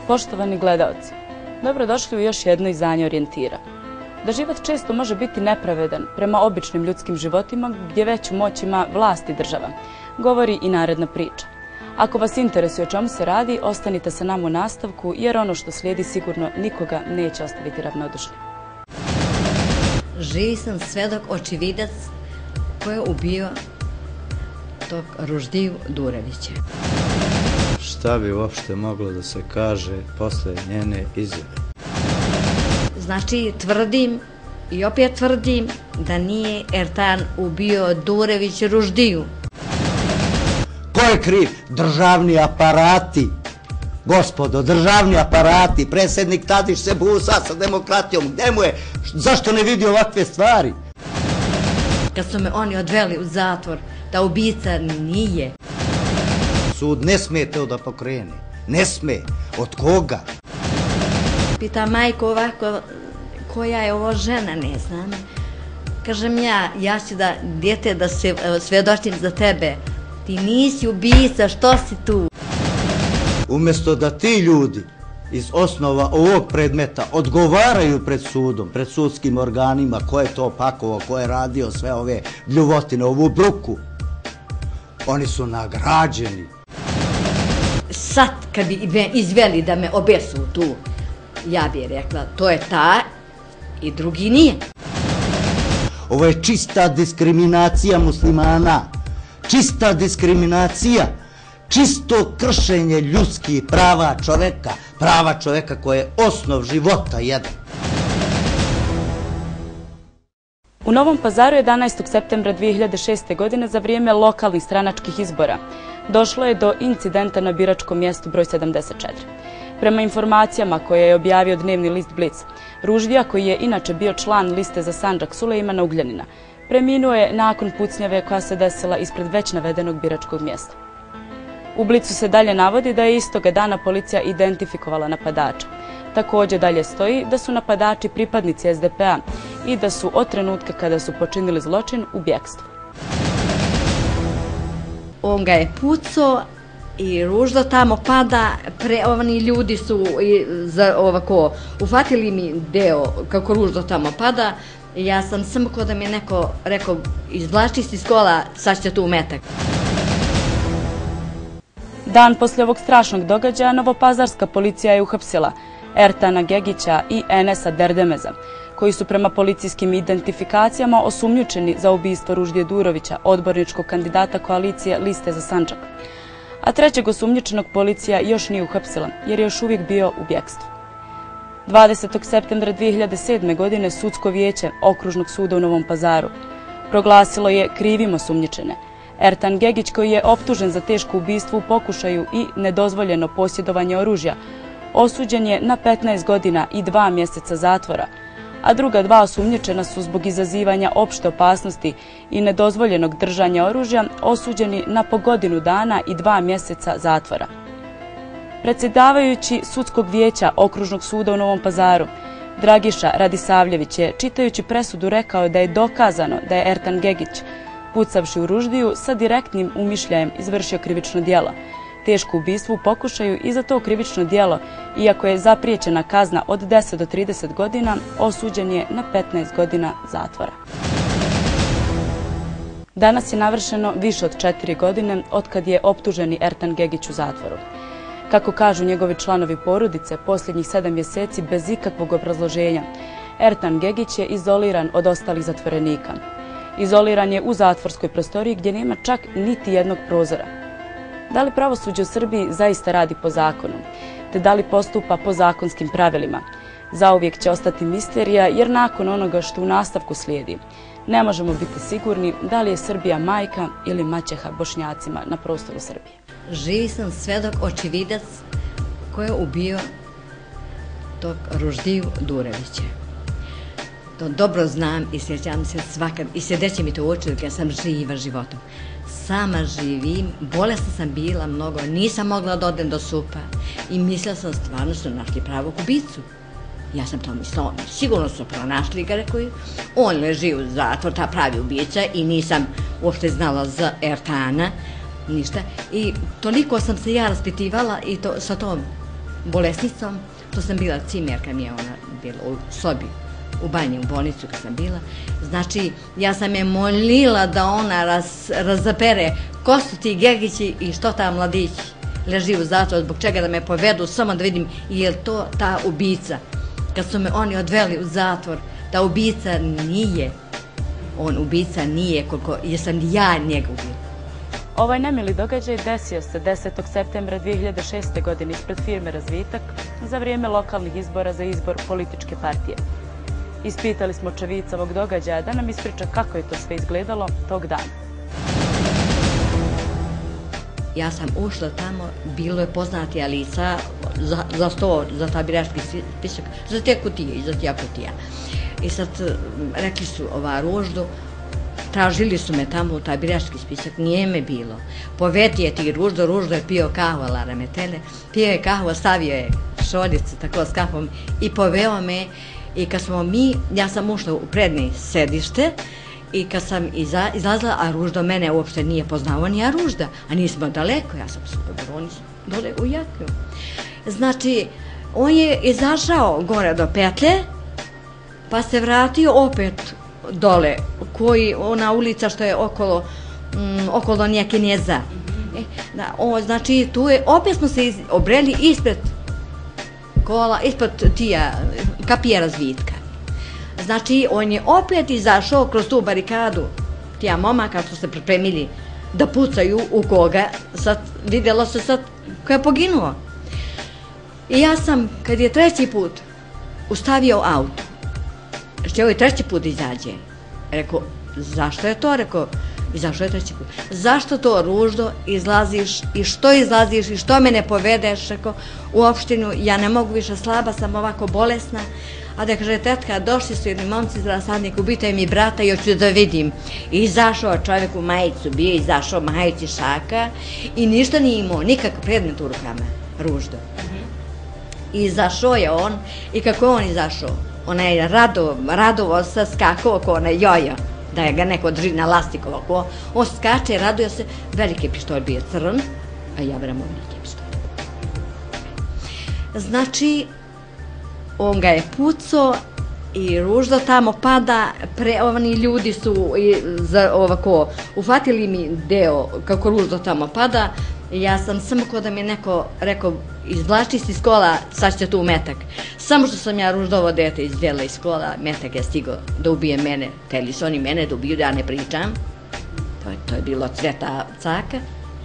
Poštovani gledaoci, dobrodošli u još jedno izdanje Orijentira. Da život često može biti nepravedan prema običnim ljudskim životima gdje veću moć ima vlast i država, govori i naredna priča. Ako vas interesuje o čemu se radi, ostanite sa nama u nastavku jer ono što slijedi sigurno nikoga neće ostaviti ravnodušnim. Živi sam svedok očividac koji je ubio tog Ruždiju Durevića. Šta bi uopšte moglo da se kaže posle njene izjave? Znači, tvrdim i opet tvrdim da nije Ertan ubio Durević Ruždiju. Ko je kriv? Državni aparati. Gospodo, državni aparati. Predsjednik Tadić se busa sa demokratijom. Gde mu je? Zašto ne vidi ovakve stvari? Kad su me oni odveli u zatvor, da ubica nije. Sud ne smije to da pokrene. Ne smije. Od koga? Pita majko ovako, koja je ovo žena, ne znam. Kažem ja ću da, djete, da se svjedočim za tebe. Ti nisi ubica, što si tu? Umjesto da ti ljudi iz osnova ovog predmeta odgovaraju pred sudom, pred sudskim organima, ko je to pakovao, ko je radio sve ove bljuvotine, ovu bruku, oni su nagrađeni. Sad kad bi izveli da me obesu tu, ja bih rekla, to je ta i drugi nije. Ovo je čista diskriminacija muslimana, čista diskriminacija, čisto kršenje ljudskih prava čoveka koje je osnov života jedan. U Novom Pazaru 11. septembra 2006. godine za vrijeme lokalnih stranačkih izbora došlo je do incidenta na biračkom mjestu broj 74. Prema informacijama koje je objavio dnevni list Blic, Ruždija, koji je inače bio član liste za Sandžak Sulejmana Ugljanina, preminuo je nakon pucnjave koja se desila ispred već navedenog biračkog mjesta. U Blicu se dalje navodi da je istoga dana policija identifikovala napadača. Također dalje stoji da su napadači pripadnici SDP-a i da su od trenutka kada su počinili zločin u bjekstvu. On ga je pucao i Ružda tamo pada, oni ljudi su ovako ufatili mi deo kako Ružda tamo pada. Ja sam samo ko da mi je neko rekao, izvlači si iz kola, sad će tu metak. Dan poslije ovog strašnog događaja novopazarska policija je uhapsila Ertana Gegića i Enesa Derdemeza, koji su prema policijskim identifikacijama osumnjičeni za ubistvo Ruždije Durovića, odborničkog kandidata koalicije Liste za Sandžak. A trećeg osumnjičenog policija još nije uhapsila, jer je još uvijek bio u bjekstvu. 20. septembra 2007. godine Sudsko vijeće Okružnog suda u Novom Pazaru proglasilo je krivim osumnjičene. Ertan Gegić, koji je optužen za teško ubistvo u pokušaju i nedozvoljeno posjedovanje oružja, osuđen je na 15 godina i 2 mjeseca zatvora, a druga 2 osumnjičena su zbog izazivanja opšte opasnosti i nedozvoljenog držanja oružja osuđeni na po godinu dana i 2 mjeseca zatvora. Predsjedavajući Sudskog vijeća Okružnog suda u Novom Pazaru, Dragiša Radisavljević je, čitajući presudu, rekao da je dokazano da je Ertan Gegić, pucavši u Ruždiju, sa direktnim umišljajem izvršio krivično djelo, teško ubistvo u pokušaju i za to krivično djelo, iako je zapriječena kazna od 10 do 30 godina, osuđen je na 15 godina zatvora. Danas je navršeno više od 4 godine otkad je optuženi Ertan Gegić u zatvoru. Kako kažu njegovi članovi porodice, posljednjih 7 mjeseci bez ikakvog obrazloženja, Ertan Gegić je izoliran od ostalih zatvorenika. Izoliran je u zatvorskoj prostoriji gdje nema čak niti jednog prozora. Da li pravosuđe u Srbiji zaista radi po zakonu, te da li postupa po zakonskim pravilima? Zauvijek će ostati misterija, jer nakon onoga što u nastavku slijedi, ne možemo biti sigurni da li je Srbija majka ili maćeha Bošnjacima na prostoru Srbije. Živi sam svedok očividac koji je ubio tog Ruždiju Durevića. To dobro znam i sjećam se svakad, i sjedeće mi to u oči dok ja sam živa životom. Sama živim, bolesna sam bila mnogo, nisam mogla da odem do supa i mislila sam stvarno su našli pravog ubicu. Ja sam to mislila, sigurno su pronašli ga, rekao je. On leži u zatvor, ta pravi ubica, i nisam uopšte znala za Ertana, ništa. I toliko sam se ja raspitivala i to sa tom bolesnicom, to sam bila cimerka, mi je ona bila u sobi, u banji, u bolnicu kad sam bila. Znači, ja sam je molila da ona razapere ko su ti Gegići i što ta mladići leži u zatvoru, zbog čega da me povedu, samo da vidim je li to ta ubica. Kad su me oni odveli u zatvor, ta ubica nije, on ubica nije, koliko jesam ja njega ubila. Ovaj nemili događaj desio se 10. septembra 2006. godine ispred firme Razvitak za vrijeme lokalnih izbora za izbor političke partije. Ispitali smo očevica ovog događaja da nam ispriča kako je to sve izgledalo tog dana. Ja sam ušla tamo, bilo je poznatija lica za taj birački spisak, za te kutije i za tija kutija. I sad rekli su Ruždu, tražili su me tamo u taj birački spisak, nije me bilo. Poveti je ti Ruždo, Ruždo je pio kahvu, ala metele, pio je kahvu, stavio je šoljicu tako s kahvom i poveo me. I kad smo ja sam ušla u prednje sedište i kad sam izlazila, a Ruždo mene uopšte nije poznao, ni ja Ružda, a nismo daleko, ja sam dole u Jaknju. Znači, on je izašao gore do petlje, pa se vratio opet dole, ona ulica što je okolo Njekinjeza. Znači, tu je, opet smo se obreli ispred kola, ispod tija kapije Razvitka. Znači, on je opet izašao kroz tu barikadu tija momaka što se pripremili da pucaju u koga. Sad, vidjelo se sad ko je poginuo. I ja sam, kad je treći put ustavio auto, što je ovaj treći put izađe, rekao, zašto je to? Rekao, izašao je treći put. Zašto to Ruždo izlaziš i što me ne povedeš? Rekao, u opštinu ja ne mogu više, slaba sam, ovako bolesna. A da kaže, tetka, došli su jedni momci iz rasadnika, ubitaju mi brata i hoću da vidim. I izašao čovjek u majicu, bio izašao majici šaka i ništa nije imao, nikakav predmet u rukama, Ruždo. Izašao je on i kako je on izašao, onaj radovo se skakao oko onaj jojo, da je ga neko drži na lastiku ovako, on skače, raduje se, veliki pištolj bio crn, a ja veram veliki pištolj. Znači, on ga je pucao i Ruždo tamo pada, oni ljudi su ovako uhvatili mi deo kako Ruždo tamo pada. Ja sam samo ko da mi je neko rekao, izvlači si iz kola, sad će tu metak. Samo što sam ja Ruždovo dete izvjela iz kola, metak je stigao da ubije mene. Hteli su oni mene da ubiju, da ja ne pričam. To je bilo Cveta Caka.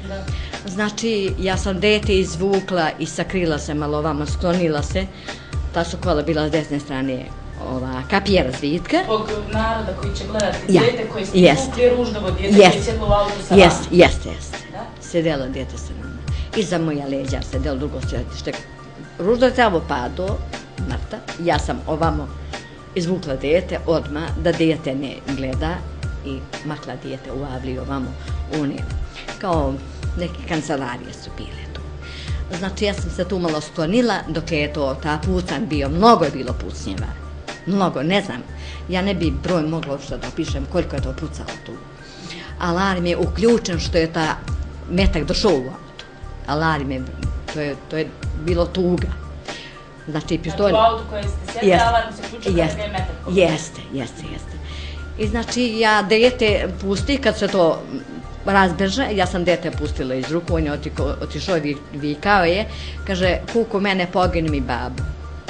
Znači, ja sam dete izvukla i sakrila se malo ovamo, sklonila se. Ta su kola bila s desne strane kapije Razvitka. Zbog naroda koji će gledati dete koji ste izvukli Ruždovo dete koji je sjedlo u auto sa vama. Jeste. Sedelo dete sa nama. Iza moja leđa sedelo drugo sjedište. Ruždo je tamo padao, mrta. Ja sam ovamo izvukla dete odmah da dete ne gleda i makla dete u avliju ovamo unije. Kao neke kancelarije su bile tu. Znači, ja sam se tu malo sklonila dok je to ta pucanj bio. Mnogo je bilo pucnjeva. Mnogo, ne znam. Ja ne bi broj mogla uopšte da opišem koliko je to pucalo tu. Alarm je uključen što je ta metak došao u auto. Alarm je, to je bilo tuga. Znači, pištolj... Znači, u auto koje ste sjedli, alarm se uključio kada je metak pogleda. Jeste. I znači, ja dete pusti, kad se to razbeže, ja sam dete pustila iz ruku, on je otišao i vikao je, kaže, kuku, mene pogini mi babu.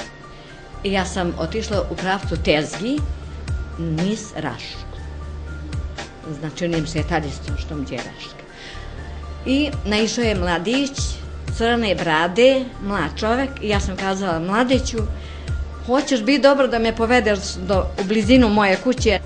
I ja sam otišla u pravcu Tezgi, niz Rašku. Znači, onim svjetalistom što mi je Raška. I naišao je mladić, crne brade, mlad čovek, i ja sam kazala, mladiću, hoćeš biti dobro da me povedeš u blizinu moje kuće?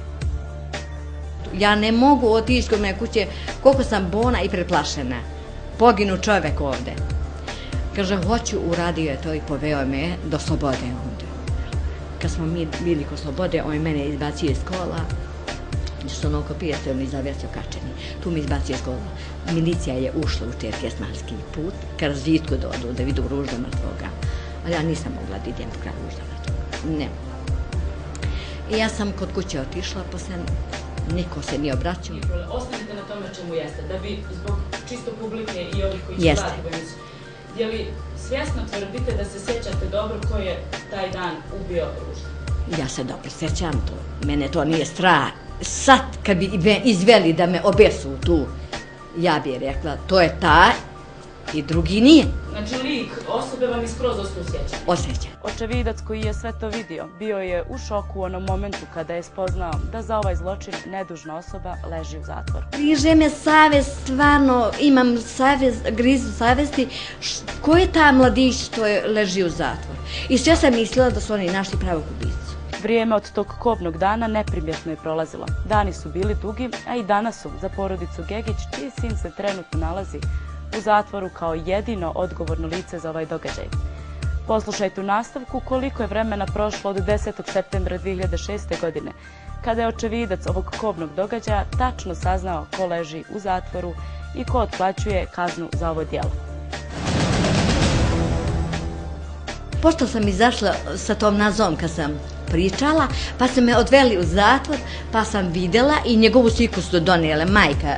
Ja ne mogu otići kod moje kuće, koliko sam bona i preplašena. Poginu čovek ovde. Kaže, hoću, uradio je to i poveo me do Slobode onda. Kad smo mi bili kod Slobode, on mene izbacio iz kola, gdje su ono kopijete, on izavesio kačeni. Tu mi izbacio iz kola. Milicija je ušla u Čerkesmarski put, ka Razvitku dodu, da vidu Ružda mrtvoga. Ali ja nisam mogla da idem kraj Ružda mrtvoga. Ne. I ja sam kod kuće otišla, posle niko se nije obraćao. Ostanite na tome čemu jeste, da bi zbog čisto publike i ovih koji će gledati, je li svjesno tvrdite da se dobro ko je taj dan ubio Ruždu? Ja se dobro sjećam to. Mene to nije strah. Sad kad bi me izveli da me obesu tu, ja bih rekla to je taj i drugi nije. Znači lik osobe vam iskroz osjeća? Osjeća. Očevidac koji je sve to vidio bio je u šoku u onom momentu kada je spoznao da za ovaj zločin nedužna osoba leži u zatvoru. Griže me savest, stvarno imam savest, grizu savesti, ko je ta mladić što leži u zatvoru? I sve sam mislila da su oni našli pravog ubicu. Vrijeme od tog kobnog dana neprimjetno je prolazilo. Dani su bili dugi, a i danas su za porodicu Gegić, čiji sin se trenutno nalazi u zatvoru kao jedino odgovorno lice za ovaj događaj. Poslušajte u nastavku koliko je vremena prošlo od 10. septembra 2006. godine, kada je očevidac ovog kobnog događaja tačno saznao ko leži u zatvoru i ko otplaćuje kaznu za ovo djelo. Pošto sam izašla sa tom nazom kad sam pričala, pa su me odveli u zatvor, pa sam vidjela i njegovu sliku su donijele majka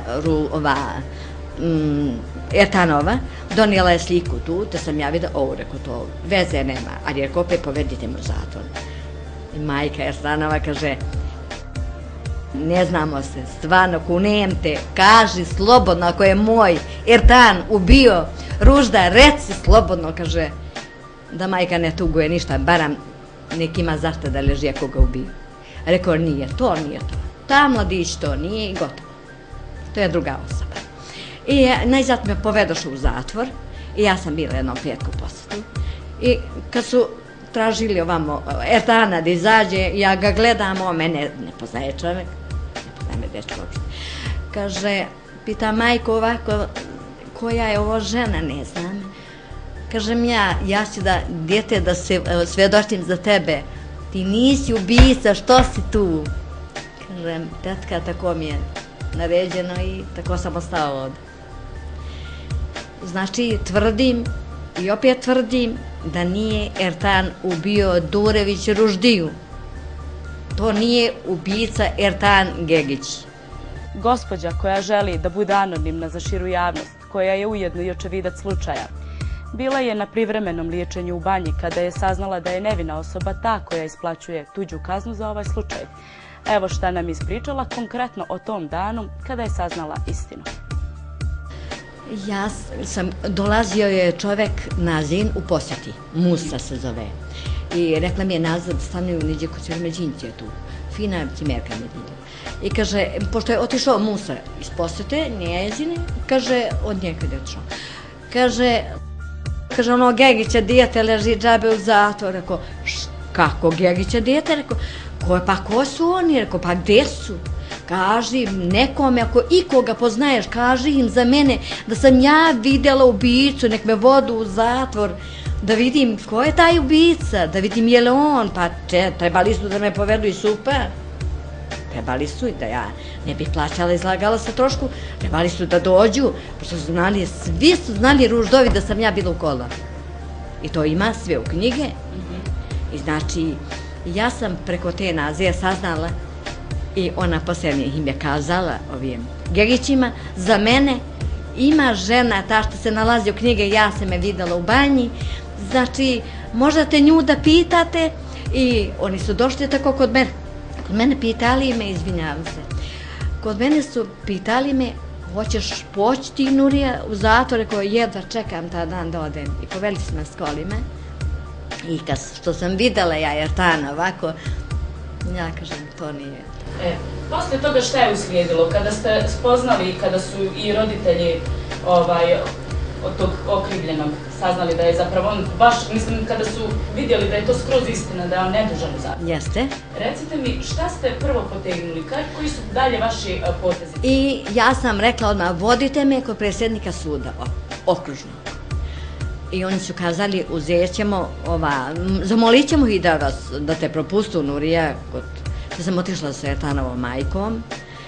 Ertanova, donijela je sliku tu, te sam ja vidjela, ovo reko to veze nema, ali reko opet povedite me u zatvor. I majka Ertanova kaže, ne znamo se, stvarno kunem te, kaži slobodno ako je moj Ertan ubio Ružda, reci slobodno, kaže, da majka ne tuguje ništa, baram nek ima zašto da leži ako ga ubiju. Rekao, nije to. Ta mladić to nije i gotovo. To je druga osoba. I najzad me povedoše u zatvor i ja sam bila jednom petku u posjetu. I kad su tražili ovamo Ertana da izađe, ja ga gledam, on mene ne poznaje čovjek, ne poznaje me dečko uopšte. Kaže, pita majko ovako, koja je ovo žena, ne znam. Kažem ja ću da, djete, da se svjedočim za tebe. Ti nisi ubica, što si tu? Kažem, tetka, tako mi je naređeno i tako sam ostao ovdje. Znači, tvrdim i opet tvrdim da nije Ertan ubio Durević Ruždiju. To nije ubica Ertan Gegić. Gospođa koja želi da bude anonimna za širu javnost, koja je ujedno i očevidac slučaja, bila je na privremenom liječenju u Banji kada je saznala da je nevina osoba ta koja isplaćuje tuđu kaznu za ovaj slučaj. Evo šta nam je ispričala konkretno o tom danu kada je saznala istinu. Dolazio je čovjek na Zin u posjeti, Musa se zove. I rekla mi je nazad, stanuju niđe kod Sirmeđinće tu, fina cimerka Medinja. I kaže, pošto je otišao Musa iz posjete, njezine, kaže, od nje kad je otišao. Kaže, ono Gegića dijete leži džabe u zatvoru. Rekao, kako Gegića dijete? Rekao, pa ko su oni? Rekao, pa gdje su? Kaži nekome, ako ikoga poznaješ, kaži im za mene da sam ja vidjela ubicu, nek me vodu u zatvor, da vidim ko je taj ubica, da vidim je li on, pa trebali su da me povedu i super. Trebali su i da ja ne bih plaćala, izlagala sa trošku, trebali su da dođu, pošto su znali, svi su znali Ruždovi da sam ja bila u kola. I to ima sve u knjige. I znači, ja sam preko te nazije saznala i ona posljednje im je kazala ovim Gegićima, za mene ima žena ta što se nalazi u knjige, ja sam je videla u Banji, znači, možete nju da pitate i oni su došli tako kod mene. Kod mene pitali me, izvinjavam se, kod mene su pitali me, hoćeš poći ti, Nurija, u zatvor, rekao, jedva čekam ta dan da odem. I poveli su me s kolima. I što sam videla ja Ertana ovako, ja kažem, to nije. Poslije toga šta je uslijedilo? Kada ste spoznali, kada su i roditelji od tog okrivljenog saznali da je zapravo on baš, mislim, kada su vidjeli da je to skroz istina, da je on nedužan u zatvoru. Jeste. Recite mi, šta ste prvo potegnuli? Koji su dalje vaši potezi? I ja sam rekla odmah, vodite me kod predsjednika suda, okružnog. I oni su kazali, uzet ćemo, zamolit ćemo i da te propustu, Nurija, da sam otišla sa Ertanovom majkom,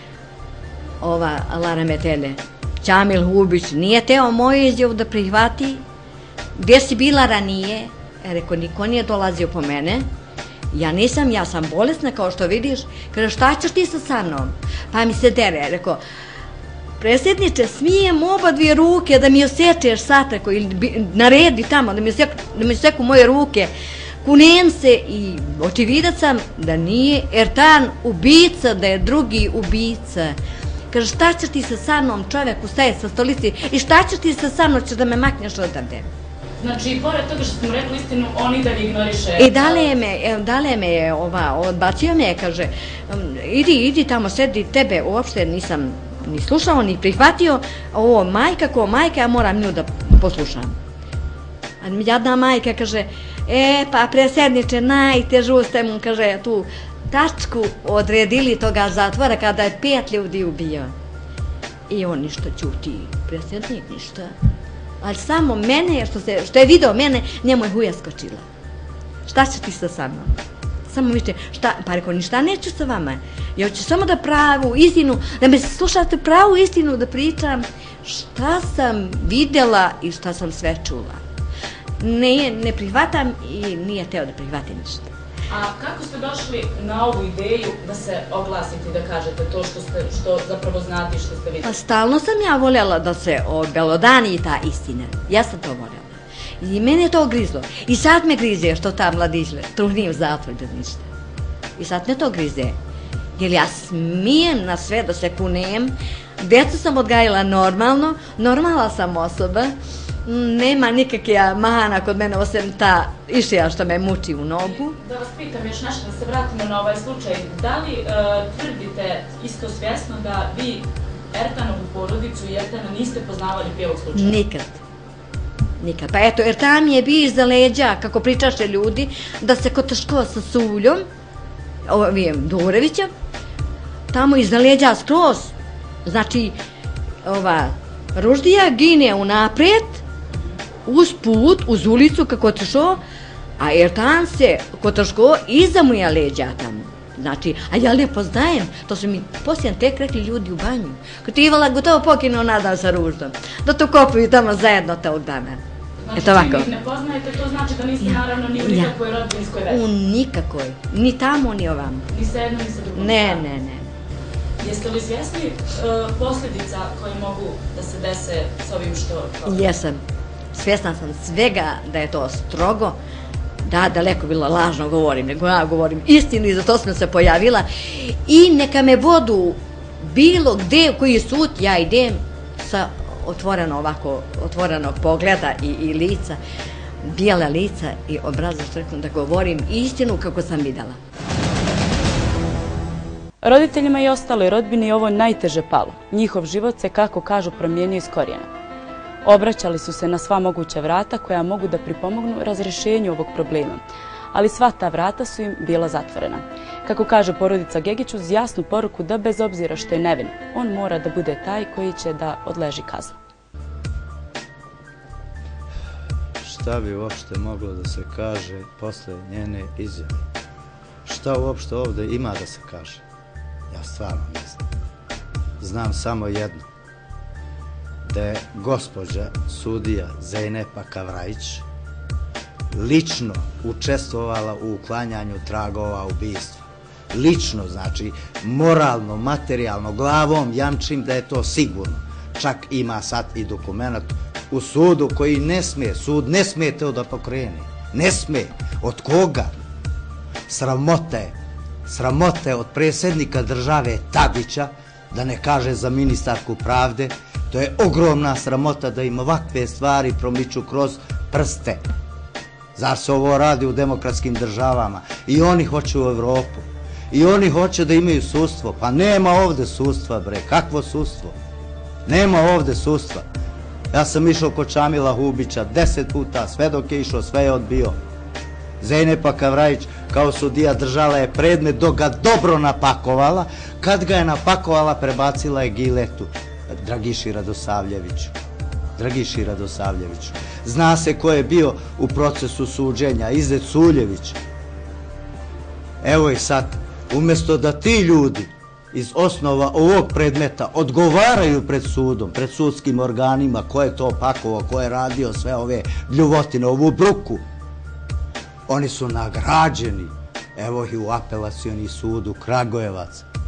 Lara Metene, Ćamil Hubić, nije teo moju izjavu da prihvati, gdje si bila ranije, rekao, niko nije dolazio po mene, ja sam bolesna kao što vidiš, kaže, šta ćeš ti sa mnom? Pa mi se dere, rekao, predsjedniče, smijem oba dvije ruke da mi osjećeš satako ili naredi tamo, da mi seku moje ruke. Kunem se i očividac sam da nije Ertan ubica, da je drugi ubica. Kaže, šta ćeš ti sa mnom, čovjek ustaje sa stolici, i šta ćeš ti sa mnom, ćeš da me makneš odavde. Znači, pored toga što smo rekli istinu, on i dalje ignoriše. I dalje me je odbacio me, kaže, idi tamo, sedi, tebe uopšte nisam ni slušao, ni prihvatio, ovo majka ko majka, ja moram nju da poslušam. A jadna majka kaže, pa predsjedniče, najtežu ste mu, kaže, tu tačku odredili toga zatvora kada je 5 ljudi ubio. I on ništa ćuti, predsjednik ništa. Ali samo mene, što je video mene, njemu je huja skočila. Šta će ti sa mnom? Samo mišlje, pa rekao, ništa neću sa vama. Ja hoću samo da pravu istinu, da me slušate pravu istinu, da pričam šta sam vidjela i šta sam sve čula. Ne prihvatam i nije teo da prihvati ništa. A kako ste došli na ovu ideju da se oglasite i da kažete to što zapravo znate i što ste vidjeli? Pa stalno sam ja voljela da se obelodani ta istina. Ja sam to voljela. I mene je to grizlo. I sad me grize što ta mladić truhni u zatvor bez ništa. I sad me to grize. Jer ja smijem na sve da se kunem. Djecu sam odgajila normalno. Normalna sam osoba. Nema nikakve mahana kod mene osim ta išija što me muči u nogu. Da vas pitam još nešto, da se vratimo na ovaj slučaj. Da li tvrdite isto svjesno da vi Ertanovu porodicu i Ertana niste poznavali prije ovog slučaja? Nikad. Pa eto, Ertan mi je bio iza leđa, kako pričaše ljudi, da se kotaško sa Suljom, Durevićem, tamo iza leđa skroz. Znači, Ruždija gine unaprijed, uz put, uz ulicu kako otišao, a Ertan se kotaško iza moja leđa tamo. Znači, a ja ne poznajem, to su mi poslije tek rekli ljudi u banju. Kad ti Ivala gotovo pokinuo nadal sa Ruždom, da to kopaju tamo zajedno tog dana. Znači, čim ih ne poznajete, to znači da niste naravno ni u nikakvoj rodbinskoj vezi? U nikakvoj, ni tamo, ni ovamo. Ni sa jednom, ni sa drugom? Ne. Jeste li svjesni posljedica koje mogu da se dese s ovim što... Jesam. Svjesna sam svega da je to strogo, da daleko bilo lažno govorim, nego ja govorim istinu i zato sam se pojavila. I neka me vodu bilo gde, koji je sud, ja idem sa otvorenog pogleda i lica, bijela lica i obraza štrekno da govorim istinu kako sam vidjela. Roditeljima i ostaloj rodbini ovo najteže palo. Njihov život se, kako kažu, promijenio iz korijena. Obraćali su se na sva moguća vrata koja mogu da pripomognu razrješenju ovog problema, ali sva ta vrata su im bila zatvorena. Kako kaže porodica Gegić, uz jasnu poruku da bez obzira što je nevin, on mora da bude taj koji će da odleži kaznu. Šta bi uopšte moglo da se kaže posle njene izjave? Šta uopšte ovde ima da se kaže? Ja stvarno ne znam. Znam samo jedno. Da je gospođa sudija Zejnepa Kavrajić lično učestvovala u uklanjanju tragova ubistva. Lično, znači, moralno, materijalno, glavom jamčim da je to sigurno. Čak ima sad i dokument u sudu koji ne smije, sud ne smije to da pokrene. Ne smije. Od koga? Sramote od predsjednika države Tadića, da ne kaže za ministarku pravde. To je ogromna sramota da im ovakve stvari promiču kroz prste. Zar se ovo radi u demokratskim državama? I oni hoće u Evropu. I oni hoće da imaju sudstvo. Pa nema ovde sudstva, bre. Kakvo sudstvo? Nema ovde sudstva. Ja sam išao kod Čamila Hubića 10 puta, sve dok je išao, sve je odbio. Zejnepa Kavrajić kao sudija držala je predmet dok ga dobro napakovala. Kad ga je napakovala, prebacila je giletu Dragiši Radosavljeviću. Zna se ko je bio u procesu suđenja, Izet Suljević. Evo i sad, umjesto da ti ljudi iz osnova ovog predmeta odgovaraju pred sudom, pred sudskim organima, ko je to pakovao, ko je radio sve ove bljuvotine, ovu bruku, oni su nagrađeni. Evo i u apelacioni sud u Kragujevac.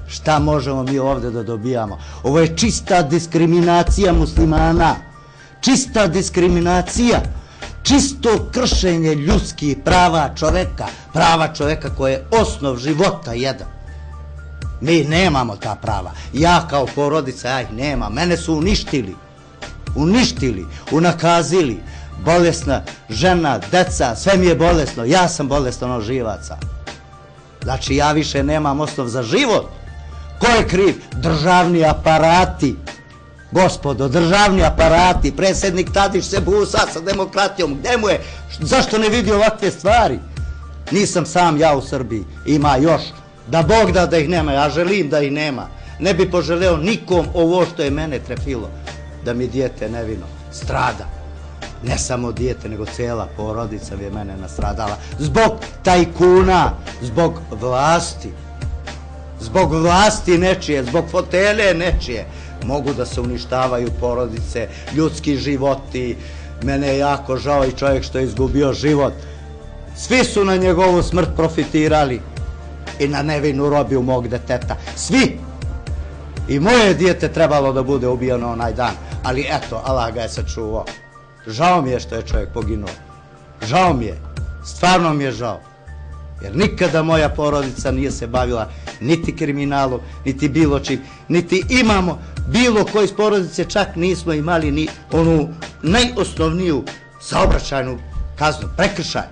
Šta možemo mi ovdje da dobijamo? Ovo je čista diskriminacija muslimana. Čista diskriminacija. Čisto kršenje ljudskih prava čoveka. Prava čoveka koje je osnov života jedan. Mi nemamo ta prava. Ja kao porodica, ja ih nemam. Mene su uništili. Uništili, unakazili. Bolesna žena, deca, sve mi je bolesno. Ja sam bolestan od živaca. Znači ja više nemam osnov za život. Ko je kriv? Državni aparati. Gospodo, državni aparati. Predsjednik Tadić se busa sa demokratijom. Gde mu je? Zašto ne vidi ovakve stvari? Nisam sam ja u Srbiji. Ima još. Da Bog da ih nema. Ja želim da ih nema. Ne bi poželeo nikom ovo što je mene trefilo. Da mi dijete nevino strada. Ne samo dijete, nego cijela porodica bi je mene nastradala. Zbog tajkuna, zbog vlasti. Zbog vlasti nečije, zbog fotelje nečije. Mogu da se uništavaju porodice, ljudski životi. Mene je jako žao i čovjek što je izgubio život. Svi su na njegovu smrt profitirali. I na nevinu robiju mog deteta. Svi! I moje dijete trebalo da bude ubijeno onaj dan. Ali eto, Allah ga je sačuvao. Žao mi je što je čovjek poginuo. Žao mi je. Stvarno mi je žao. Jer nikada moja porodica nije se bavila niti kriminalu, niti bilo čim. Niti imamo bilo koji iz porodice, čak nismo imali ni onu najosnovniju saobraćajnu kaznu, prekršaj.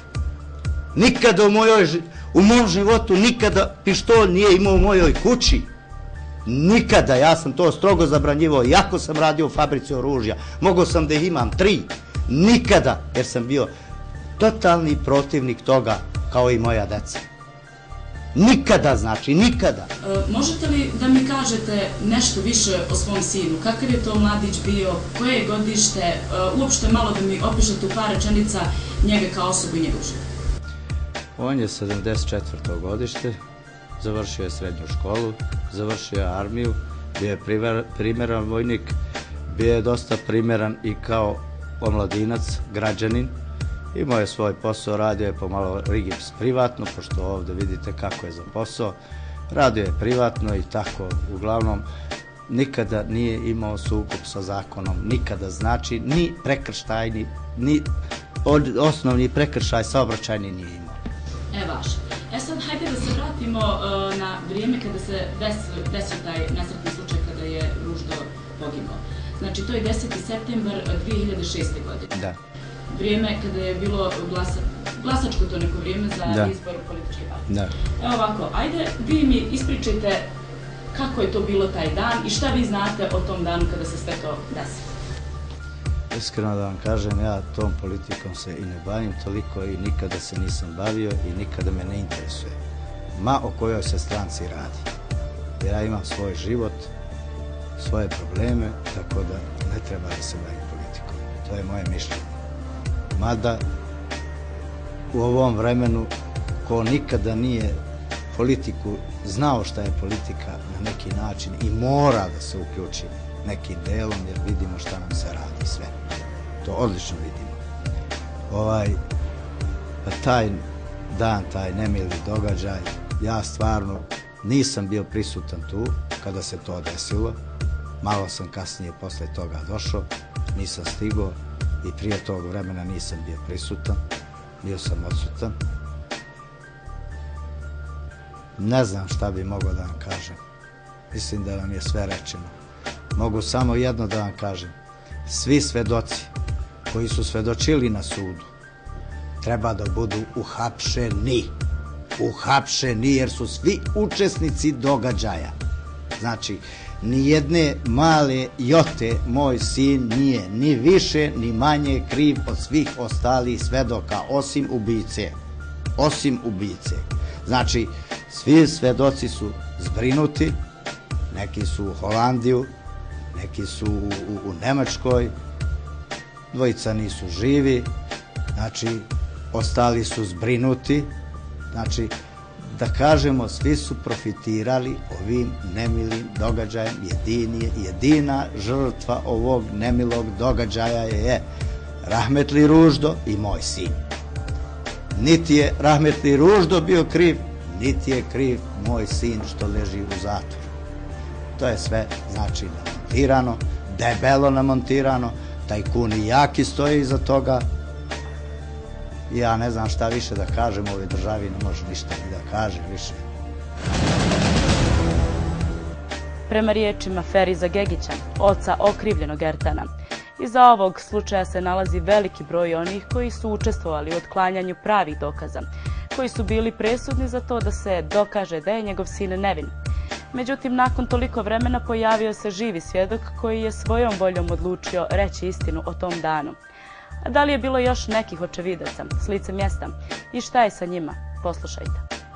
Nikada u mom životu, nikada pištolj nije imao u mojoj kući. Nikada, ja sam to strogo zabranjivao, iako sam radio u fabrici oružja, mogao sam da ih imam 3, nikada, jer sam bio totalni protivnik toga, kao i moja deca. Nikada, znači, nikada. Možete li da mi kažete nešto više o svom sinu? Kakav je to mladić bio, koje je godište, uopšte malo da mi opišete u par rečenica njega kao osobu i njegov život? On je 74. godište, završio je srednju školu, završio je armiju, bio je primeran vojnik, bio je dosta primeran i kao omladinac, građanin. Imao je svoj posao, radio je pomalo rigips privatno, pošto ovdje vidite kako je za posao. Radio je privatno i tako, uglavnom, nikada nije imao sukob sa zakonom, nikada, znači, ni prekršajni, ni osnovni prekršaj saobraćajni nije imao. Vaš. Sad, hajde da se vratimo na vrijeme kada se desio taj nesretni slučaj kada je Ruždo poginuo. Znači, to je 10. septembar 2006. godine. Da. Vrijeme kada je bilo glasačko to neko vrijeme za izbor političke partije. Da. Evo ovako, ajde vi mi ispričajte kako je to bilo taj dan i šta vi znate o tom danu kada se sve to desilo. Iskreno da vam kažem, ja tom politikom se i ne bavim toliko i nikada se nisam bavio i nikada me ne interesuje. Ma o kojoj se stranci radi. Jer ja imam svoj život, svoje probleme, tako da ne treba da se bavim politikom. To je moje mišljenje. Mada u ovom vremenu ko nikada nije politiku znao šta je politika na neki način i mora da se uključi nekim delom jer vidimo šta nam se radi sve. To odlično vidimo. Pa taj dan, taj nemili događaj, ja stvarno nisam bio prisutan tu kada se to desilo. Malo sam kasnije posle toga došao, nisam stigao i prije tog vremena nisam bio prisutan, bio sam odsutan. Ne znam šta bi mogao da vam kažem. Mislim da vam je sve rečeno. Mogu samo jedno da vam kažem. Svi svedoci koji su svedočili na sudu treba da budu uhapšeni. Uhapšeni jer su svi učesnici događaja. Znači, nijedne male jote moj sin nije ni više ni manje kriv od svih ostalih svedoka osim ubice. Osim ubice. Znači, svi svedoci su zbrinuti, neki su u Holandiju, neki su u Nemačkoj, dvojica nisu živi, znači ostali su zbrinuti, znači da kažemo svi su profitirali ovim nemilim događajem, jedina žrtva ovog nemilog događaja je rahmetli Ruždo i moj sin. Niti je rahmetli Ruždo bio kriv, niti je kriv moj sin što leži u zatvoru. To je sve, znači, namontirano, debelo namontirano, tajkuni jaki stoje iza toga. Ja ne znam šta više da kažem u ovoj državi, ne može ništa ni da kaže više. Prema riječima Feriza Gegića, oca okrivljenog Ertana, iza ovog slučaja se nalazi veliki broj onih koji su učestvovali u otklanjanju pravih dokaza, koji su bili presudni za to da se dokaže da je njegov sin nevin. Međutim, nakon toliko vremena pojavio se živi svjedok koji je svojom voljom odlučio reći istinu o tom danu. A da li je bilo još nekih očevidaca s lice mjesta i šta je sa njima? Poslušajte.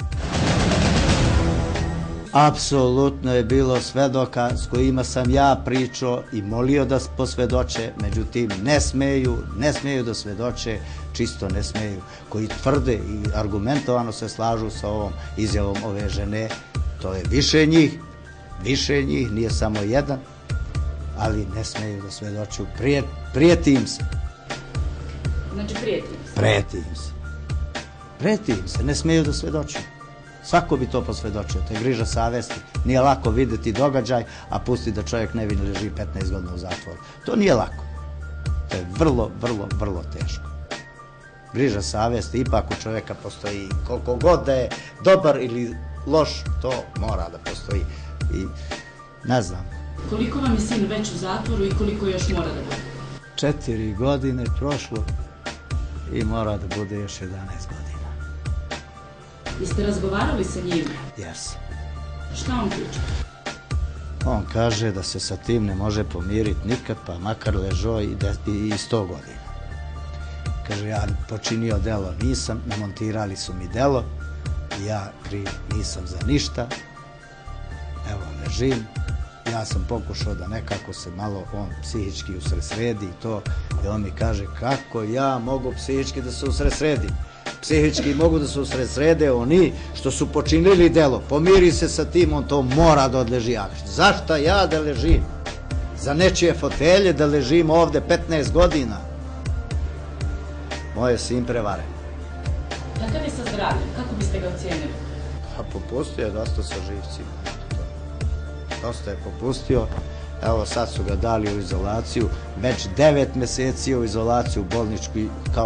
Apsolutno je bilo svedoka s kojima sam ja pričao i molio da posvjedoče, međutim ne smeju da svjedoče, čisto ne smeju, koji tvrde i argumentovano se slažu sa ovom izjavom ove žene. To je više njih, nije samo jedan, ali ne smeju da svjedoču, prijeti im se. Znači prijeti im se? Prijeti im se, ne smeju da svjedoču. Svako bi to posvjedočio, to je griža savesti. Nije lako vidjeti događaj, a pusti da čovjek nevin leži 15 godina u zatvoru. To nije lako. To je vrlo teško. Griža savesti ipak u čovjeka postoji. Koliko god da je dobar ili loš, to mora da postoji. I ne znam. Koliko vam je sin već u zatvoru i koliko još mora da bude? 4 godine prošlo i mora da bude još 11 godina. Jeste razgovarali sa njim? Jesam. Šta on priča? On kaže da se sa tim ne može pomiriti nikad, pa makar ležao i 100 godina. Kaže, ja počinio delo nisam, namontirali su mi delo, ja kriv nisam za ništa, evo ležim, ja sam pokušao da nekako se malo on psihički usredsredi i to, i on mi kaže kako ja mogu psihički da se usredsredim. Psihički mogu da se usredsrede oni što su počinili delo, pomiri se sa tim, on to mora da odleži. Zašto ja da ležim? Za nečije fotelje da ležim ovde 15 godina? Moj je sin prevaren. Kakav je sa zdravljem? Kako biste ga ocijenili? Pa popustio je dosta sa živcima. Dosta je popustio. Evo sad su ga dali u izolaciju. Već 9 mjeseci u izolaciju kao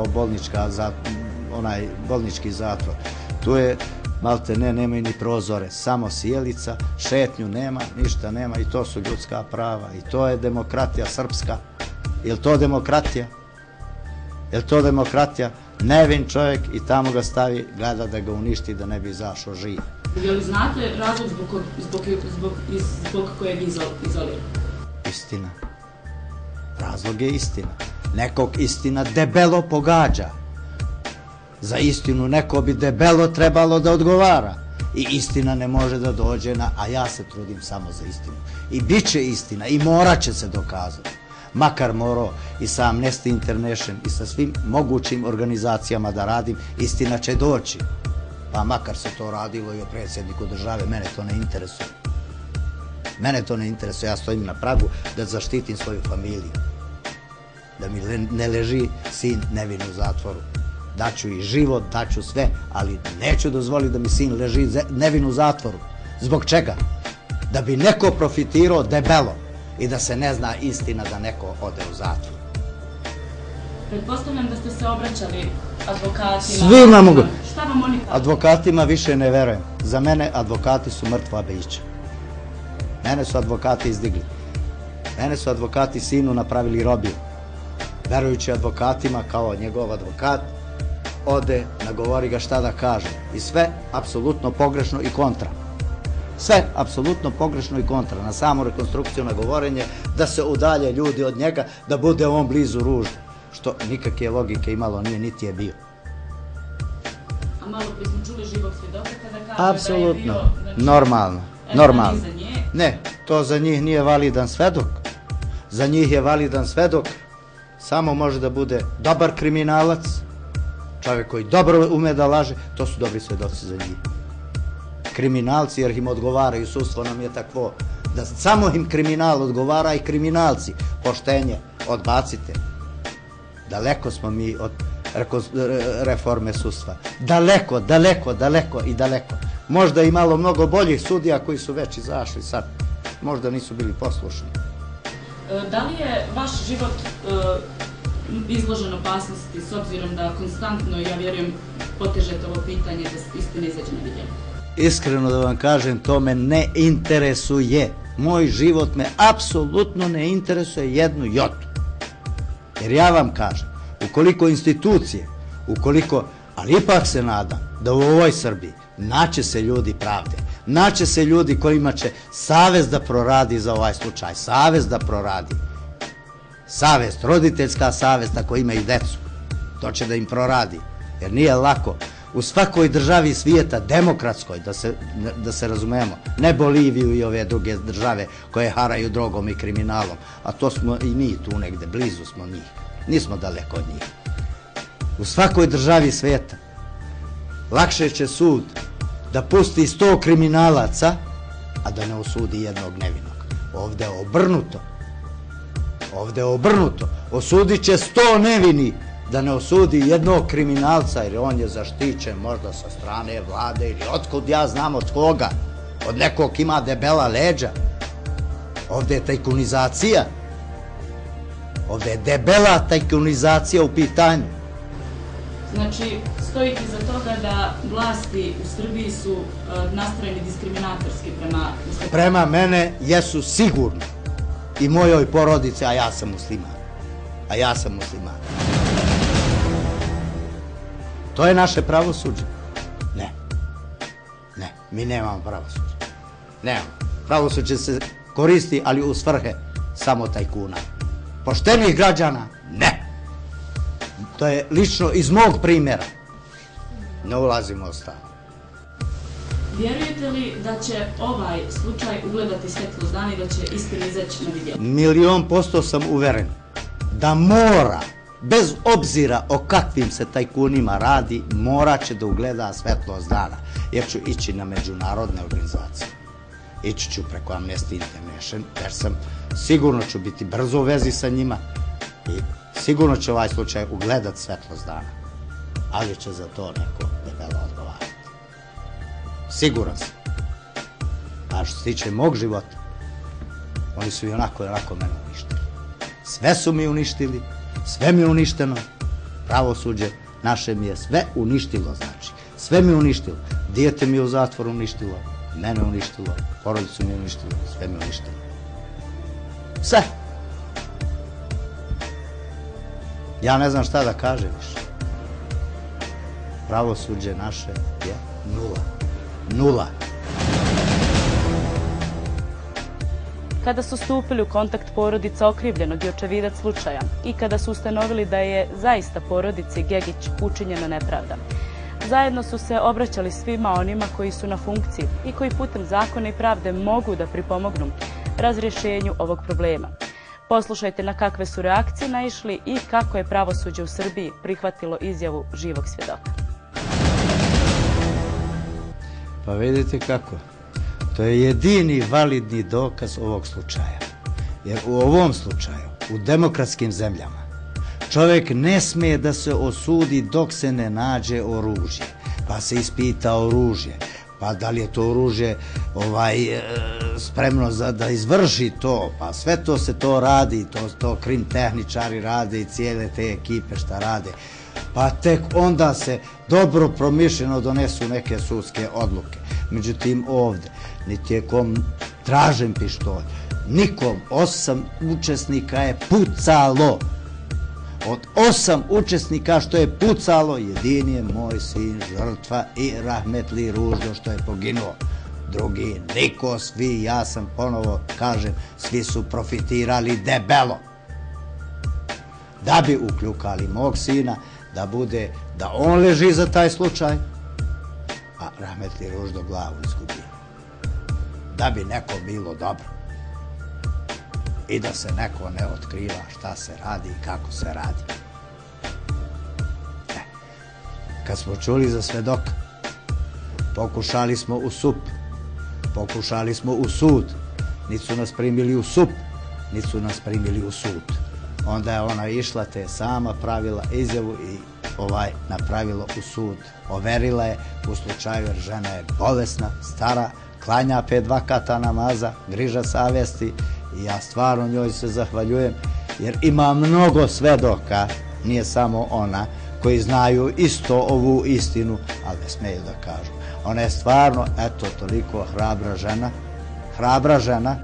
bolnički zatvor. Tu je, malte ne, nemaju ni prozore, samo sjelica, šetnju nema, ništa nema i to su ljudska prava. I to je demokratija srpska. Je to demokratija? Je to demokratija? Nevin čovjek i tamo ga stavi, gleda da ga uništi, da ne bi izašao živ. Je li znate razlog zbog kojeg je izoliran? Istina. Razlog je istina. Nekog istina debelo pogađa. Za istinu neko bi debelo trebalo da odgovara. I istina ne može da dođe a ja se trudim samo za istinu. I bit će istina i morat će se dokazati. Makar morao i sa Amnesty International i sa svim mogućim organizacijama da radim, istina će doći. Pa makar se to radilo i o predsjedniku države, mene to ne interesuje. Mene to ne interesuje, ja stojim na pragu da zaštitim svoju familiju. Da mi ne leži sin nevin u zatvoru. Daću i život, daću sve, ali neću dozvoliti da mi sin leži nevin u zatvoru. Zbog čega? Da bi neko profitirao debelo i da se ne zna istina da neko ode u zatvor. Pretpostavljam da ste se obraćali advokatima. Svima mogu. Šta vam oni kažu? Advokatima više ne verujem. Za mene advokati su mrtva bića. Mene su advokati izdigli. Mene su advokati sinu napravili robiju. Verujući advokatima kao njegov advokat, ode, nagovori ga šta da kaže. I sve apsolutno pogrešno i kontra. Sve apsolutno pogrešno i kontra. Na samu rekonstrukciju nagovorenje da se udalje ljudi od njega, da bude on blizu ružde. Što nikakve logike imalo nije, niti je bio. A malo prije smo čuli živog svjedoka kada kaže apsolutno. Da je bio... Normalno. Normalno. Ne, to za njih nije validan svedok. Za njih je validan svedok samo može da bude dobar kriminalac, čovjek koji dobro ume da laže, to su dobri svedoci za njih. Kriminalci, jer im odgovaraju, sudstvo nam je takvo, da samo im kriminal odgovara i kriminalci. Poštenje, odbacite. Daleko smo mi od reforme sudstva. Daleko i daleko. Možda i malo mnogo boljih sudija koji su već izašli sad. Možda nisu bili poslušni. Da li je vaš život izložen opasnosti s obzirom da konstantno, ja vjerujem, potežete ovo pitanje da istina izađe na vidjelo? Iskreno da vam kažem, to me ne interesuje. Moj život me apsolutno ne interesuje jednu jotu. Jer ja vam kažem, ukoliko institucije, ali ipak se nadam da u ovoj Srbiji naće se ljudi pravde, naće se ljudi kojima će savest da proradi za ovaj slučaj, savest da proradi. Savest, roditeljska savest ako imaju decu, to će da im proradi, jer nije lako. U svakoj državi svijeta, demokratskoj, da se razumemo, ne Boliviju i ove druge države koje haraju drogom i kriminalom, a to smo i mi tu negde, blizu smo njih, nismo daleko od njih. U svakoj državi svijeta lakše će sud da pusti 100 kriminalaca, a da ne osudi jednog nevinog. Ovde je obrnuto. Ovde je obrnuto. Osudit će 100 nevini da ne osudi jednog kriminalca, jer on je zaštićen možda sa strane vlade ili otkud ja znam od koga. Od nekog ima debela leđa. Ovde je tajkunizacija. Ovde je debela tajkunizacija u pitanju. Znači, stojite za toga da vlasti u Srbiji su nastrojeni diskriminatorski prema mene jesu sigurno. I mojoj porodici, a ja sam musliman. To je naše pravosuđe? Ne. Mi nemamo pravosuđe. Nemamo. Pravosuđe se koristi, ali u svrhe samo tajkuna. Poštenih građana? Ne. To je lično iz mog primjera. Ne ulazimo u stav. Vjerujete li da će ovaj slučaj ugledati svjetlost dana i da će istina izaći na vidjelo? 1.000.000% sam uveren da mora, bez obzira o kakvim se tajkunima radi, morat će da ugleda svetlost dana. Jer ću ići na međunarodne organizacije. Ići ću preko Amnesty International, jer sigurno ću biti brzo u vezi sa njima i sigurno će ovaj slučaj ugledat svetlost dana. Ali će za to neko debelo odgovarati. Siguran sam. A što se tiče mog života, oni su i onako mene uništili. Sve su mi uništili, sve mi je uništeno. Pravosuđe naše mi je sve uništilo, znači. Sve mi je uništilo. Dijete mi je u zatvoru uništilo, mene uništilo, porodicu mi je uništilo, sve mi je uništilo. Sve. Ja ne znam šta da kažem više. Pravosuđe naše je nula. Nula. Kada su stupili u kontakt porodica okrivljenog i očevidac slučaja i kada su ustanovili da je zaista porodici Gegić učinjena nepravda, zajedno su se obraćali svima onima koji su na funkciji i koji putem zakona i pravde mogu da pripomognu razrješenju ovog problema. Poslušajte na kakve su reakcije naišli i kako je pravosuđe u Srbiji prihvatilo izjavu živog svjedoka. Pa vidite kako. To je jedini validni dokaz ovog slučaja. Jer u ovom slučaju, u demokratskim zemljama, čovjek ne smije da se osudi dok se ne nađe oružje. Pa se ispita oružje. Pa da li je to oružje spremno da izvrši to, pa sve to se to radi, to krim tehničari rade i cijele te ekipe šta rade. Pa tek onda se dobro promišljeno donesu neke sudske odluke. Međutim ovdje, niti je kom tražen pištolj, nikom, 8 učesnika je pucalo. Od 8 učesnika što je pucalo, jedini je moj sin žrtva i rahmetli Ruždo što je poginuo. Drugi, niko, svi, ja sam ponovo kažem, svi su profitirali debelo. Da bi ukljukali mog sina, da on leži za taj slučaj, a rahmetli Ruždo glavu izgubio. Da bi neko bilo dobro. I da se neko ne otkriva šta se radi i kako se radi. Kad smo čuli za svedoka, pokušali smo u SUP, pokušali smo u sud, niti su nas primili u SUP, niti su nas primili u sud. Onda je ona išla te sama pravila izjavu i napravilo u sud. Overila je u slučaju jer žena je bolesna, stara, klanja 5 vakata namaza, griža savjesti i ja stvarno njoj se zahvaljujem jer ima mnogo svedoka, nije samo ona, koji znaju isto ovu istinu, ali ne smeju da kažu. Ona je stvarno, eto, toliko hrabra žena.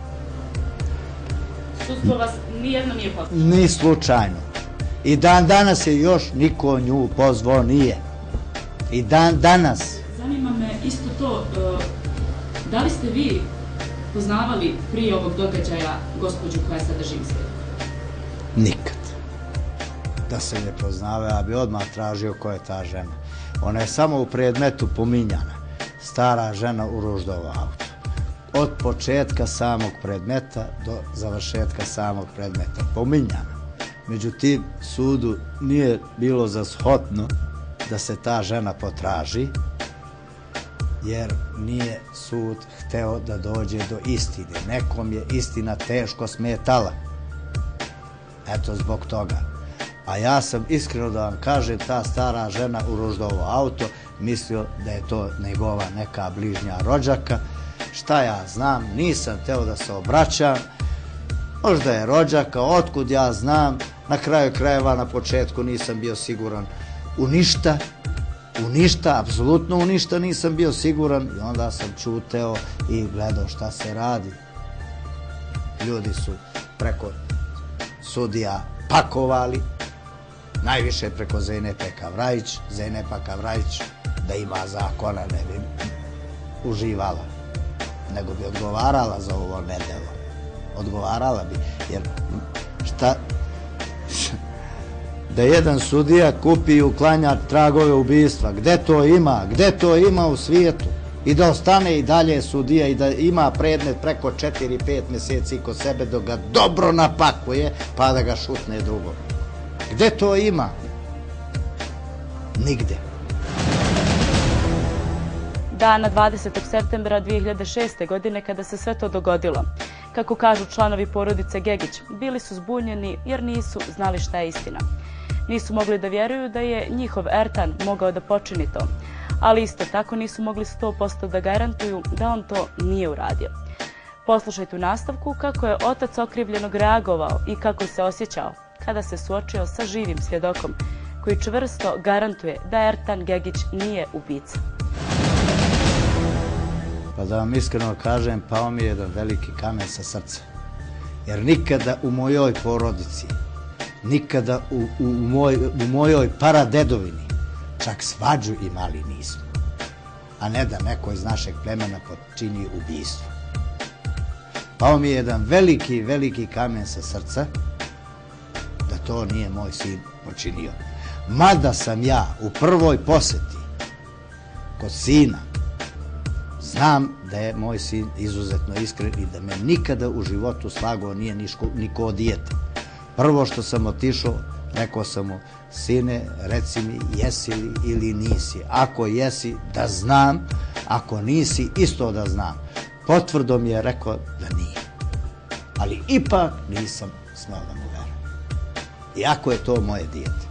Sudstvo vas nijedno nije poslušalo? Ni slučajno. I dan danas je još niko nju pozvao nije. I dan danas. Zanima me isto to, da li ste vi poznavali prije ovog događaja gospođu koja sada živi s vama? Nikad. Da se ne poznava, ja bi odmah tražio ko je ta žena. Ona je samo u predmetu pominjana. Stara žena u Ruždovo auto. Od početka samog predmeta do završetka samog predmeta pominjana. Međutim, sudu nije bilo za shodno da se ta žena potraži, jer nije sud hteo da dođe do istine. Nekom je istina teško smetala. Eto, zbog toga. A ja sam, iskreno da vam kažem, ta stara žena u Ruždovo auto mislio da je to njegova neka bližnja rođaka. Šta ja znam, nisam teo da se obraćam. Možda je rođaka, otkud ja znam. Na kraju krajeva, na početku nisam bio siguran u ništa, apsolutno u ništa nisam bio siguran i onda sam čuteo i gledao šta se radi. Ljudi su preko sudija pakovali, najviše preko Zejnepe Kavrajić. Zejnepa Kavrajić da ima zakona ne bi uživala, nego bi odgovarala za ovo nedelo. Odgovarala bi, jer šta... Da jedan sudija kupi i uklanja tragove ubistva. Gde to ima u svijetu? I da ostane i dalje sudija i da ima predmet preko 4-5 mjeseci kod sebe dok ga dobro napakuje pa da ga šutne drugo. Gde to ima? Nigde. Dana 20. septembra 2006. godine kada se sve to dogodilo, kako kažu članovi porodice Gegić, bili su zbunjeni jer nisu znali šta je istina. Nisu mogli da vjeruju da je njihov Ertan mogao da počini to, ali isto tako nisu mogli 100% da garantuju da on to nije uradio. Poslušajte u nastavku kako je otac okrivljenog reagovao i kako se osjećao kada se suočio sa živim svjedokom koji čvrsto garantuje da Ertan Gegić nije ubica. Pa da vam iskreno kažem, pao mi je jedan veliki kamen sa srca. Jer nikada u mojoj porodici, nikada u mojoj paradedovini čak svađu imali nismo. A ne da neko iz našeg plemena počini ubistvo. Pao mi je jedan veliki, veliki kamen sa srca da to nije moj sin počinio. Mada sam ja u prvoj posjeti kod sina, znam da je moj sin izuzetno iskren i da me nikada u životu slagao nije niko od dijete. Prvo što sam otišao, rekao sam mu, sine, reci mi, jesi li ili nisi. Ako jesi, da znam, ako nisi, isto da znam. Potvrdo mi je rekao da nije. Ali ipak nisam smeo da mu verujem. Iako je to moje dijete.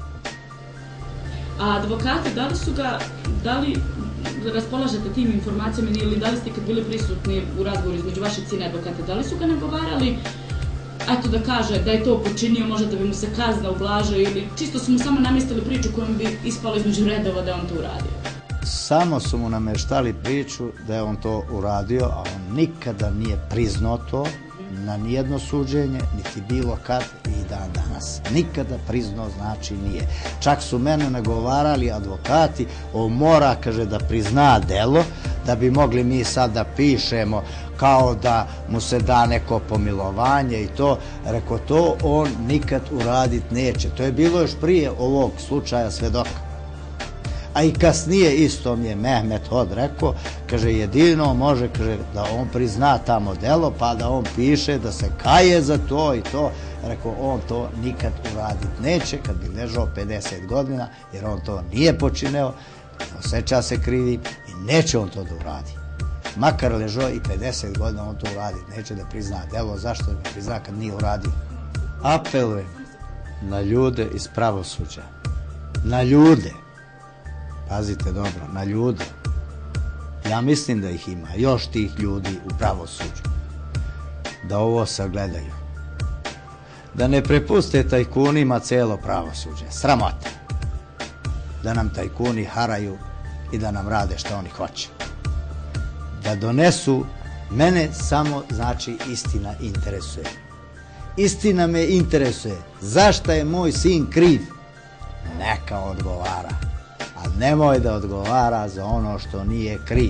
A advokati, da li raspolažete tim informacijama ili da li ste kad bili prisutni u razgovoru između vašeg sina i advokata, da li su ga nagovarali, eto da kaže da je to počinio, možda da bi mu se kazna ublažila ili čisto su mu samo namjestili priču kojom bi ispalo između redova da je on to uradio? Samo su mu nameštali priču da je on to uradio, a on nikada nije priznao to na nijedno suđenje, niti bilo kad i dan danas. Nikada priznao znači nije. Čak su mene nagovarali advokati, on mora, kaže, da prizna delo, da bi mogli mi sad da pišemo kao da mu se da neko pomilovanje i to. Rekao, to on nikad uradit neće. To je bilo još prije ovog slučaja svedoka. A i kasnije isto mi je Mehmet Hod rekao, kaže, jedino može, kaže, da on prizna tamo delo, pa da on piše da se kaje za to i to. Rekao, on to nikad uradit neće, kad bi ležao 50 godina, jer on to nije počineo, osjeća se krivi i neće on to da uradi. Makar ležao i 50 godina, on to uradit neće da prizna delo. Zašto da prizna kad nije uradio? Apelujem na ljude iz pravosuđa, na ljude, pazite dobro, na ljude, ja mislim da ih ima, još tih ljudi u pravosuđu, da ovo sagledaju. Da ne prepuste tajkunima cijelo pravosuđe, sramota. Da nam tajkuni haraju i da nam rade što oni hoće. Da donesu, mene samo znači istina interesuje. Istina me interesuje. Zašto je moj sin kriv? Neka odgovara. A nemoj da odgovara za ono što nije kriv.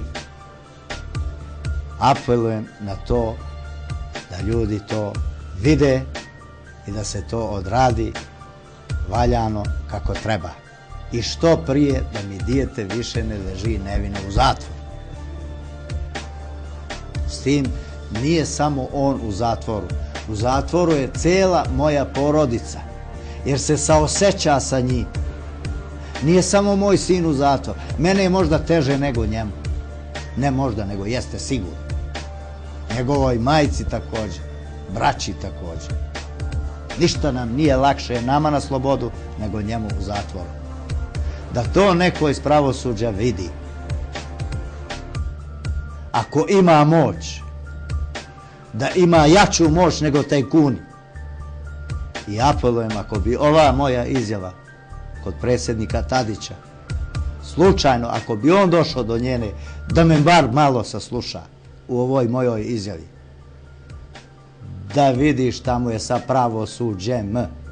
Apelujem na to da ljudi to vide i da se to odradi valjano kako treba. I što prije da mi dijete više ne leži nevino u zatvoru. S tim nije samo on u zatvoru. U zatvoru je cijela moja porodica, jer se saoseća sa njim. Nije samo moj sin u zatvoru. Mene je možda teže nego njemu. Ne možda, nego jeste sigurno. Njegovoj majci također, braći također. Ništa nam nije lakše nama na slobodu nego njemu u zatvoru. Da to neko iz pravosuđa vidi. Ako ima moć, da ima jaču moć nego tajkuni. I apelujem, ako bi ova moja izjava kod predsjednika Tadića, slučajno, ako bi on došao do njene, da me bar malo sasluša u ovoj mojoj izjavi. Da vidi šta mu je sa pravosuđem.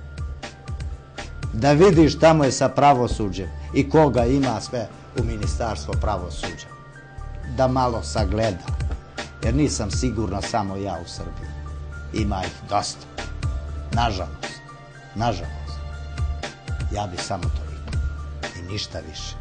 Da vidi šta mu je sa pravosuđem i koga ima sve u Ministarstvo pravosuđa. Da malo sagleda. Jer nisam sigurna samo ja u Srbiji. Ima ih dosta. Nažalost. Nažalost. Ja bi samo to vidio. I ništa više.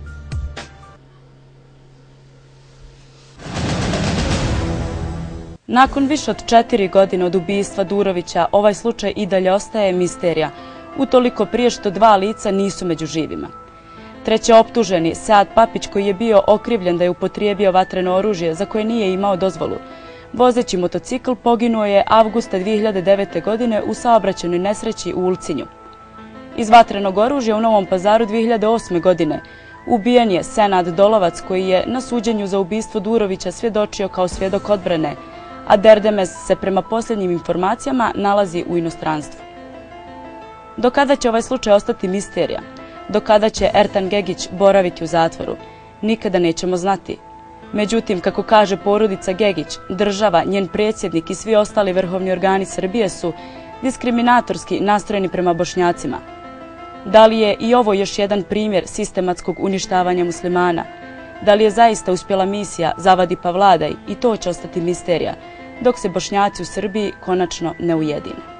Nakon više od 4 godine od ubistva Durovića, ovaj slučaj i dalje ostaje misterija, utoliko prije što 2 lica nisu među živima. Treći optuženi, Sead Papić, koji je bio okrivljen da je upotrijebio vatreno oružje za koje nije imao dozvolu, vozeći motocikl, poginuo je avgusta 2009. godine u saobraćajnoj nesreći u Ulcinju. Iz vatrenog oružja u Novom Pazaru 2008. godine ubijen je Senad Dolovac, koji je na suđenju za ubistvo Durovića svjedočio kao svjedok odbrane, a Derdemez se prema posljednjim informacijama nalazi u inostranstvu. Do kada će ovaj slučaj ostati misterija? Do kada će Ertan Gegić boraviti u zatvoru? Nikada nećemo znati. Međutim, kako kaže porodica Gegić, država, njen predsjednik i svi ostali vrhovni organi Srbije su diskriminatorski nastrojeni prema Bošnjacima. Da li je i ovo još jedan primjer sistematskog uništavanja muslimana? Da li je zaista uspjela misija Zavadi pa vladaj? I to će ostati misterija, dok se Bošnjaci u Srbiji konačno ne ujedine.